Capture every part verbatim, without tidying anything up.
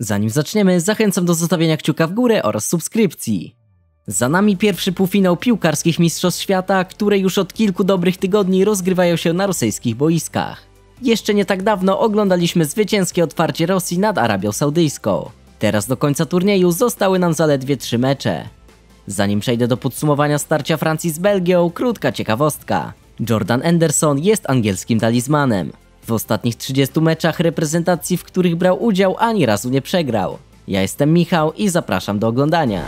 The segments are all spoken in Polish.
Zanim zaczniemy, zachęcam do zostawienia kciuka w górę oraz subskrypcji. Za nami pierwszy półfinał piłkarskich mistrzostw świata, które już od kilku dobrych tygodni rozgrywają się na rosyjskich boiskach. Jeszcze nie tak dawno oglądaliśmy zwycięskie otwarcie Rosji nad Arabią Saudyjską. Teraz do końca turnieju zostały nam zaledwie trzy mecze. Zanim przejdę do podsumowania starcia Francji z Belgią, krótka ciekawostka. Jordan Henderson jest angielskim talizmanem. W ostatnich trzydziestu meczach reprezentacji, w których brał udział, ani razu nie przegrał. Ja jestem Michał i zapraszam do oglądania.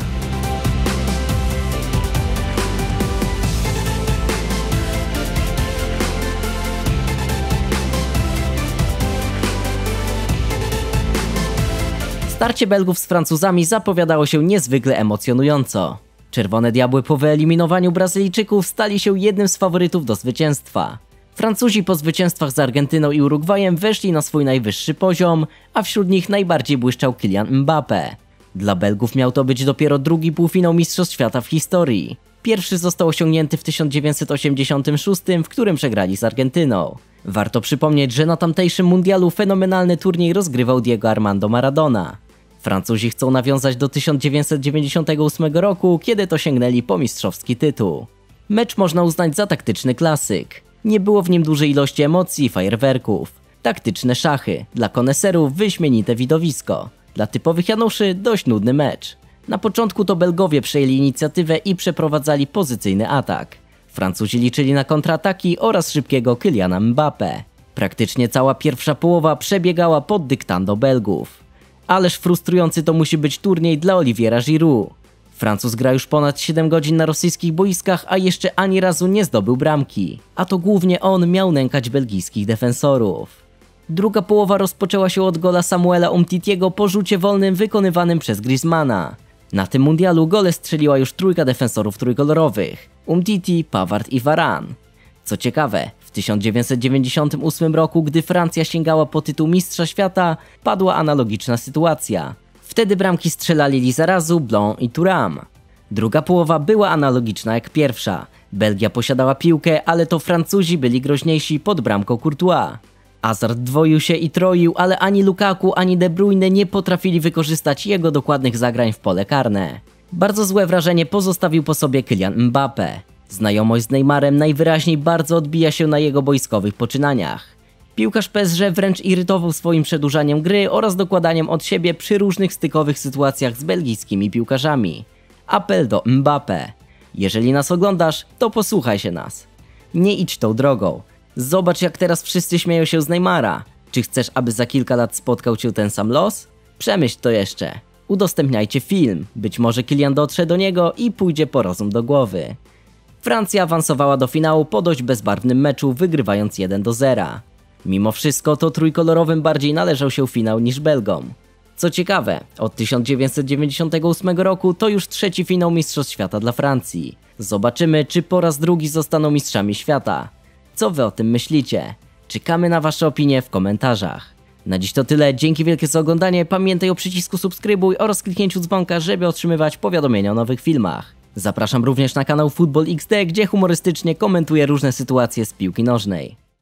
Starcie Belgów z Francuzami zapowiadało się niezwykle emocjonująco. Czerwone Diabły po wyeliminowaniu Brazylijczyków stali się jednym z faworytów do zwycięstwa. Francuzi po zwycięstwach z Argentyną i Urugwajem weszli na swój najwyższy poziom, a wśród nich najbardziej błyszczał Kylian Mbappé. Dla Belgów miał to być dopiero drugi półfinał Mistrzostw Świata w historii. Pierwszy został osiągnięty w tysiąc dziewięćset osiemdziesiątym szóstym, w którym przegrali z Argentyną. Warto przypomnieć, że na tamtejszym mundialu fenomenalny turniej rozgrywał Diego Armando Maradona. Francuzi chcą nawiązać do tysiąc dziewięćset dziewięćdziesiątego ósmego roku, kiedy to sięgnęli po mistrzowski tytuł. Mecz można uznać za taktyczny klasyk. Nie było w nim dużej ilości emocji i fajerwerków. Taktyczne szachy, dla koneserów wyśmienite widowisko. Dla typowych Januszy dość nudny mecz. Na początku to Belgowie przejęli inicjatywę i przeprowadzali pozycyjny atak. Francuzi liczyli na kontrataki oraz szybkiego Kyliana Mbappé. Praktycznie cała pierwsza połowa przebiegała pod dyktando Belgów. Ależ frustrujący to musi być turniej dla Oliviera Giroud. Francuz gra już ponad siedem godzin na rosyjskich boiskach, a jeszcze ani razu nie zdobył bramki. A to głównie on miał nękać belgijskich defensorów. Druga połowa rozpoczęła się od gola Samuela Umtitiego po rzucie wolnym wykonywanym przez Griezmana. Na tym mundialu gole strzeliła już trójka defensorów trójkolorowych: Umtiti, Pavard i Varane. Co ciekawe, w tysiąc dziewięćset dziewięćdziesiątym ósmym roku, gdy Francja sięgała po tytuł mistrza świata, padła analogiczna sytuacja. Wtedy bramki strzelali Lizarazu, Blanc i Thuram. Druga połowa była analogiczna jak pierwsza. Belgia posiadała piłkę, ale to Francuzi byli groźniejsi pod bramką Courtois. Hazard dwoił się i troił, ale ani Lukaku, ani De Bruyne nie potrafili wykorzystać jego dokładnych zagrań w pole karne. Bardzo złe wrażenie pozostawił po sobie Kylian Mbappé. Znajomość z Neymarem najwyraźniej bardzo odbija się na jego boiskowych poczynaniach. Piłkarz P S G wręcz irytował swoim przedłużaniem gry oraz dokładaniem od siebie przy różnych stykowych sytuacjach z belgijskimi piłkarzami. Apel do Mbappé. Jeżeli nas oglądasz, to posłuchaj się nas. Nie idź tą drogą. Zobacz, jak teraz wszyscy śmieją się z Neymara. Czy chcesz, aby za kilka lat spotkał cię ten sam los? Przemyśl to jeszcze. Udostępniajcie film. Być może Kylian dotrze do niego i pójdzie po rozum do głowy. Francja awansowała do finału po dość bezbarwnym meczu, wygrywając jeden do zera. Mimo wszystko to trójkolorowym bardziej należał się finał niż Belgom. Co ciekawe, od tysiąc dziewięćset dziewięćdziesiątego ósmego roku to już trzeci finał Mistrzostw Świata dla Francji. Zobaczymy, czy po raz drugi zostaną mistrzami świata. Co wy o tym myślicie? Czekamy na wasze opinie w komentarzach. Na dziś to tyle, dzięki wielkie za oglądanie, pamiętaj o przycisku subskrybuj oraz kliknięciu dzwonka, żeby otrzymywać powiadomienia o nowych filmach. Zapraszam również na kanał Football X D, gdzie humorystycznie komentuję różne sytuacje z piłki nożnej.